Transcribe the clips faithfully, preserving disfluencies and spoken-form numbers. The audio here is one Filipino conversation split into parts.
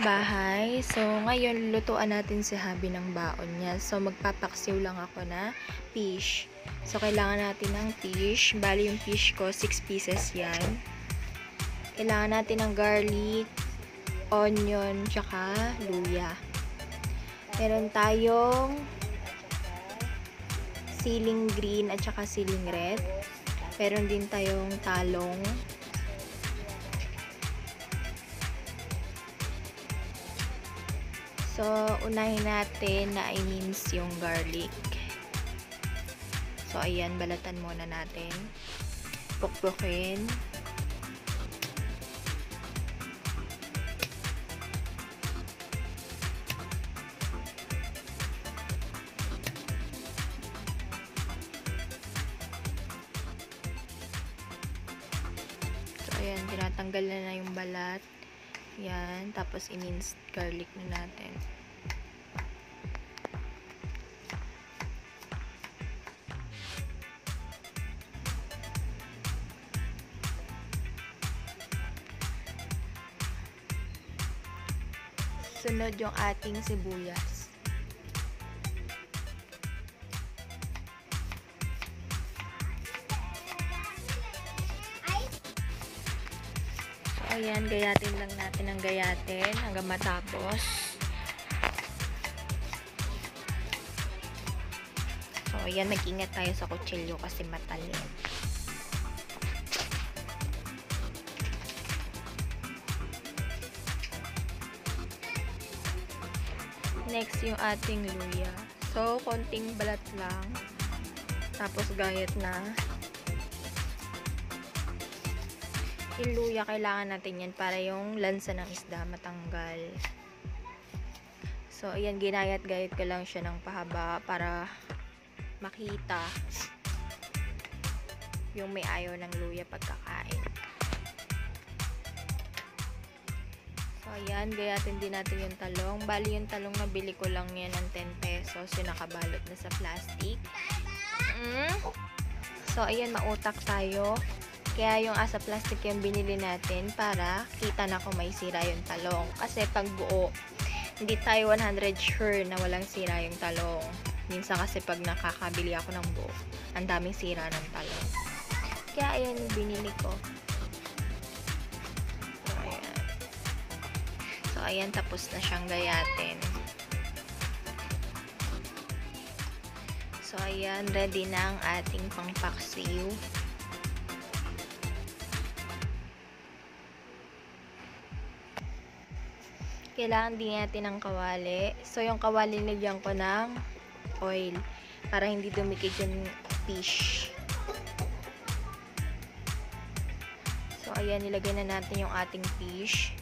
bahay. So, ngayon, lutuan natin si Habi ng baon niya. So, magpapaksiw lang ako na fish. So, kailangan natin ng fish. Bali, yung fish ko, six pieces yan. Kailangan natin ng garlic, onion, tsaka luya. Meron tayong siling green at tsaka siling red. Meron din tayong talong. So, unahin natin na i-mince yung garlic. So, ayan, balatan muna natin. Pukpukin. So, ayan, tinatanggal na na yung balat. Yan, tapos i-mince garlic na natin. Sunod yung ating sibuyas. Ayan, gayatin lang natin ang gayatin hanggang matapos. So, ayan, mag-ingat tayo sa kutsilyo kasi matalim. Next, yung ating luya. So, konting balat lang. Tapos, gayat na. Yung luya, kailangan natin yan para yung lansa ng isda matanggal. So, ayan, ginayat-gayat ko lang siya ng pahaba para makita yung may ayaw ng luya pagkakain. So, ayan, gayatin din natin yung talong. Bali, yung talong nabili ko lang yan ng ten pesos. Yung nakabalot na sa plastic. Mm. So, ayan, mautak tayo. Kaya yung asa plastic yung binili natin para kita na kung may sira yung talong. Kasi pag buo, hindi tayo one hundred sure na walang sira yung talong. Minsan kasi pag nakakabili ako ng buo, ang daming sira ng talong. Kaya ayan yung binili ko. So ayan. So ayan, tapos na siyang gayatin. So ayan, ready na ang ating pangpaksiw. Kailangan din natin ng kawali. So, yung kawali nilagyan ko ng oil para hindi dumikit yung fish. So, ayan, nilagay na natin yung ating fish.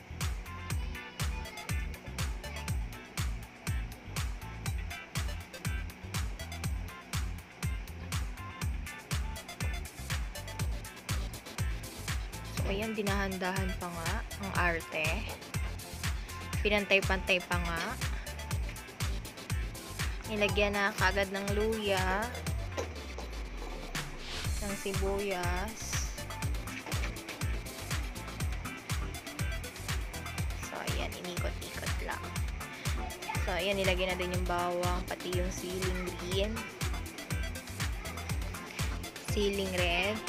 So, ayan, dinahandahan pa nga ang arte. Pinantay-pantay pa nga. Nilagyan na kagad ng luya, ng sibuyas. So, ayan, inikot-ikot lang. So, ayan, nilagyan na din yung bawang, pati yung siling green, siling red.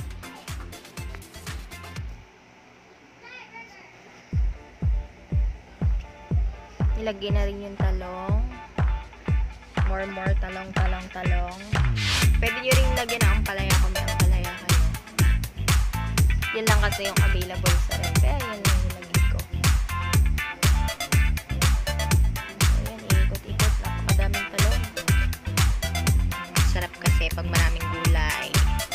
Ilagay na rin yung talong. More, more, talong, talong, talong. Pwede nyo rin lagyan ng ampalaya kung may ampalaya kayo. Yan lang kasi yung available sa red. Kaya yan lang nilagay ko. Ayan, ikot-ikot. Napakadaming talong. Sarap kasi pag maraming gulay.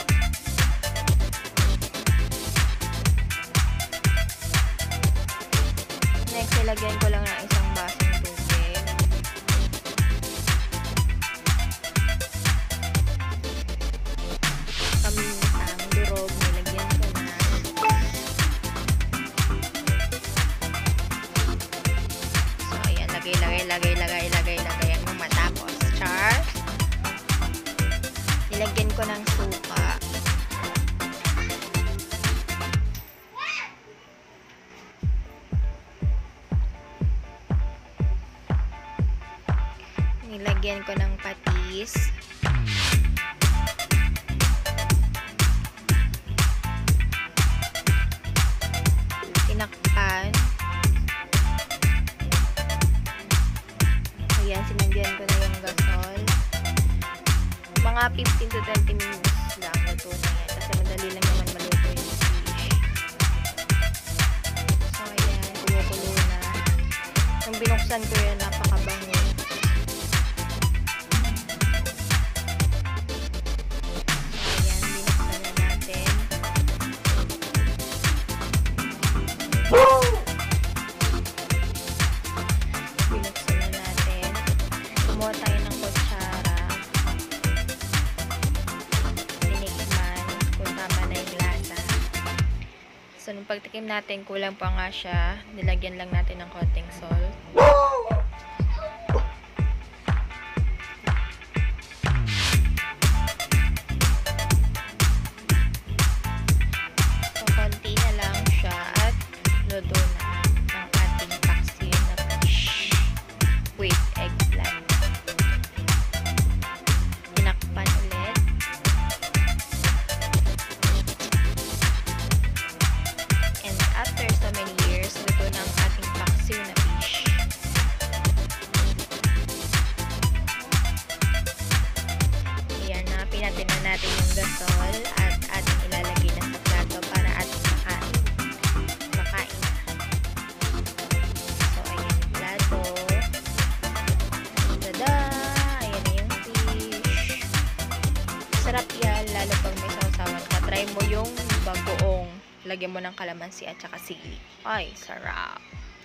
Next, ilagyan ko lang ng isang basong tubig. Pamintang durog, nilagyan ko na. So, ayan, lagay, lagay, lagay, lagay, lagay, lagay. Hanggang matapos. Char. Nilagyan ko ng suka. nilagyan ko ng patis. Tinakpan. Ayan, sinandihan ko na yung gasol. Mga fifteen to twenty minutes lang luto na yan. Kasi madali lang naman maluto yung fish. So, ayan, kumukulo na. Nung binuksan ko yan, napakabango. Binuksan na natin. Kumuha tayo ng kutsara. Tinikman kung tama na yung lasa. So, nung pagtikim natin, kulang pa nga siya. Nilagyan lang natin ng konting salt. So, konti na lang siya at luto na ang ating paksiw na fish with eggplant. Tinakpan ulit. And after so many years, luto na ang ating paksiw na fish. Ayan na, pinatin na natin yung gasol at ating ilalagay na sa plato para ating makain. Makain na. So, ayan yung plato. Tada! Ayan na yung fish. Sarap yan, lalo pag may sausawan ka. Try mo yung bagoong. Lagyan mo ng kalamansi at saka sili. Ay, sarap!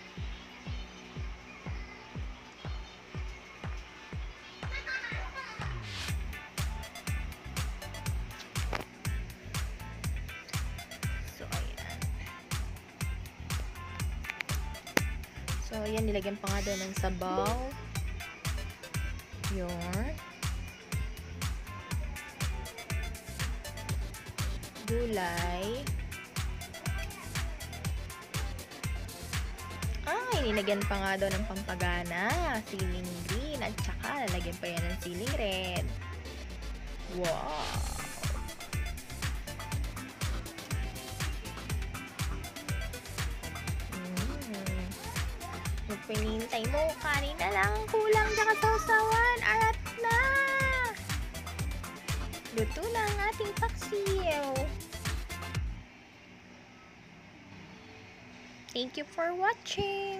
So, ayan. So, ayan, nilagyan pa nga doon ng sabaw. Yun. Gulay. Ay, nilagyan pa nga doon ng pampagana. Siling green. At saka, lalagyan pa yan ng siling red. Wow! Kung pinintay mo, kanin na lang kulang tsaka sausawan. Arat na! Luto na ang ating paksiw. Thank you for watching!